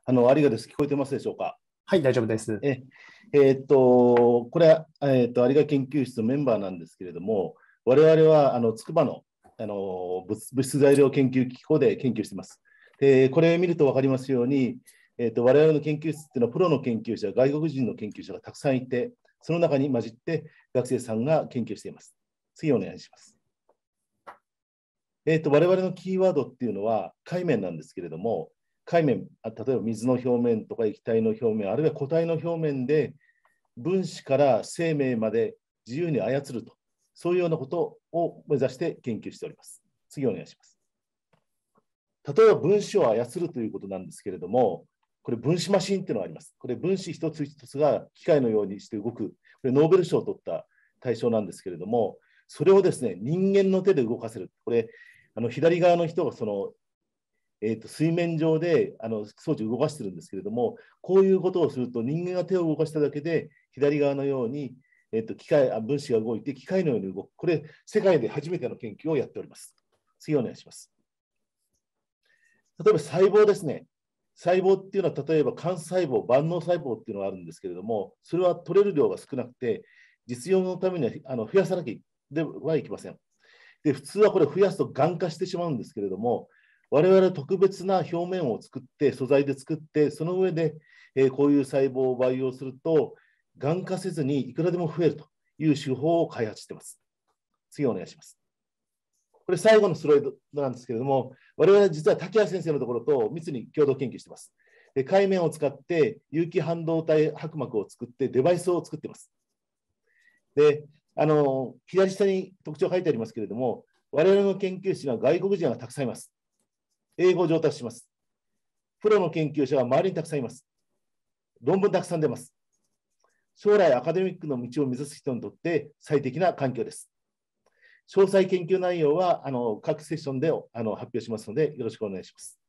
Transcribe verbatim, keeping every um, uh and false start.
あの、有賀です。聞こえてますでしょうか。 はい、大丈夫です。 え、えーっと、これは、えーっと、有賀研究室のメンバーなんですけれども、我々は、あの、筑波の、あの、物、物質材料研究機構で研究しています。で、これを見ると分かりますように、えーっと、我々の研究室っていうのは、プロの研究者、外国人の研究者がたくさんいて、その中に混じって学生さんが研究しています。次お願いします。えーっと、我々のキーワードっていうのは、海面なんですけれども、海面、例えば水の表面とか液体の表面、あるいは固体の表面で分子から生命まで自由に操ると、そういうようなことを目指して研究しております。次お願いします。例えば分子を操るということなんですけれども、これ分子マシンっていうのがあります。これ分子一つ一つが機械のようにして動く、これノーベル賞を取った対象なんですけれども、それをですね、人間の手で動かせる。これ、あの左側の人がそのえー、と水面上であの装置を動かしてるんですけれども、こういうことをすると人間が手を動かしただけで左側のように、えー、と機械あ分子が動いて機械のように動く。これ、世界で初めての研究をやっております。次お願いします。例えば細胞ですね。細胞っていうのは例えば幹細胞、万能細胞っていうのがあるんですけれども、それは取れる量が少なくて、実用のためにはあの増やさなきゃではいけません。で、普通はこれ増やすとがん化してしまうんですけれども、我々は特別な表面を作って、素材で作って、その上で、えー、こういう細胞を培養すると、がん化せずにいくらでも増えるという手法を開発しています。次お願いします。これ最後のスライドなんですけれども、我々は実は滝谷先生のところと密に共同研究しています。で、海面を使って有機半導体薄膜を作ってデバイスを作っています。で、あの、左下に特徴が書いてありますけれども、我々の研究室には外国人がたくさんいます。英語を上達します。プロの研究者は周りにたくさんいます。論文たくさん出ます。将来アカデミックの道を目指す人にとって最適な環境です。詳細研究内容はあの各セッションであの発表しますので、よろしくお願いします。